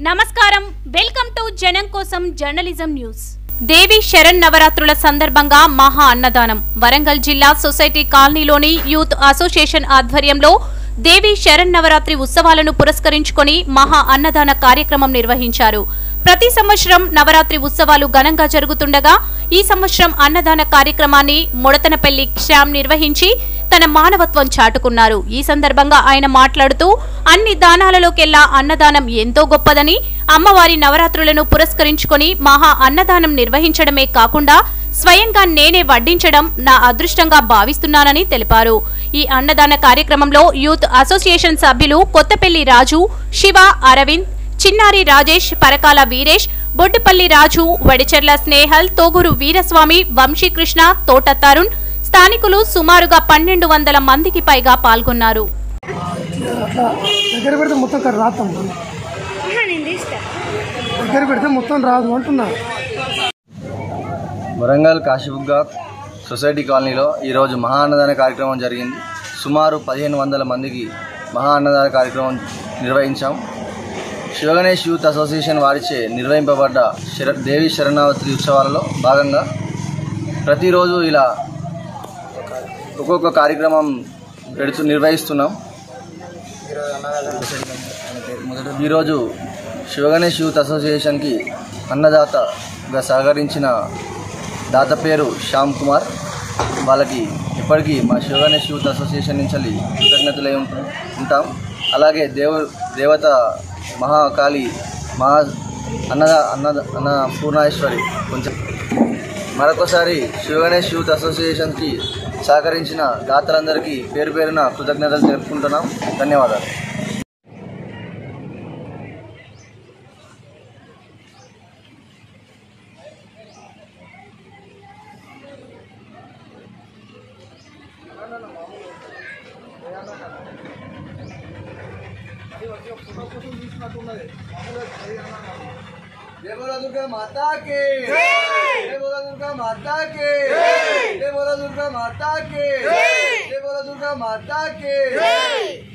నమస్కారం, welcome to జనం కోసం జర్నలిజం న్యూస్. దేవి శరణ్ నవరాత్రుల సందర్భంగా మహా అన్నదానం వరంగల్ జిల్లా సొసైటీ కాలనీలోని యూత్ అసోసియేషన్ ఆధ్వర్యంలో దేవి శరణ్ నవరాత్రి ఉత్సవాలను పురస్కరించుకొని మహా అన్నదాన కార్యక్రమం నిర్వహించారు. ప్రతి సంవత్సరం నవరాత్రి ఉత్సవాలు ఘనంగా జరుగుతుండగా ఈ సంవత్సరం అన్నదాన కార్యక్రమాన్ని మొడతనపల్లి శ్యామ్ నిర్వహించి తన మానవత్వం చాటుకున్నారు. ఈ సందర్భంగా ఆయన మాట్లాడుతూ అన్ని దానాలలోకెల్లా అన్నదానం ఎంతో గొప్పదని, అమ్మవారి నవరాత్రులను పురస్కరించుకొని మహా అన్నదానం నిర్వహించడమే కాకుండా స్వయంగా నేనే వడ్డించడం నా అదృష్టంగా భావిస్తున్నానని తెలిపారు. ఈ అన్నదాన కార్యక్రమంలో యూత్ అసోసియేషన్ సభ్యులు కొత్తపల్లి రాజు, శివ, అరవింద్, చిన్నారి రాజేష్, పరకాల వీరేష్, బొడ్డుపల్లి రాజు, వడిచెర్ల స్నేహల్, తోగూరు వీరస్వామి, వంశీకృష్ణ, తోట తరుణ్, స్థానికులు సుమారుగా 1200 మందికి పైగా పాల్గొన్నారు. వరంగల్ కాశీబుగ్గ సొసైటీ కాలనీలో ఈరోజు మహా అన్నదాన కార్యక్రమం జరిగింది. సుమారు 1500 మందికి మహా అన్నదాన కార్యక్రమం నిర్వహించాం. శివగణేష్ యూత్ అసోసియేషన్ వారిచే నిర్వహింపబడ్డ దేవి శరణావతి ఉత్సవాలలో భాగంగా ప్రతిరోజు ఇలా ఒక్కొక్క కార్యక్రమం నిర్వహిస్తున్నాం. ఈరోజు శివగణేష్ యూత్ అసోసియేషన్కి అన్నదాతగా సహకరించిన దాత పేరు శ్యామ్ కుమార్. వాళ్ళకి ఇప్పటికీ మా శివగణేష్ యూత్ అసోసియేషన్ నుంచి కృతజ్ఞతలై ఉంటాం. అలాగే దేవత మహాకాళి అన్న పూర్ణేశ్వరి కొంచెం మరొకసారి శివగణేష్ యూత్ అసోసియేషన్కి సహకరించిన దాతలందరికీ పేరు పేరున కృతజ్ఞతలు తెలుపుకుంటున్నాం. ధన్యవాదాలు. जय बोला दुर्गा माता के, जय बोला दुर्गा माता के, जय बोला दुर्गा माता के, जय बोला दुर्गा माता के।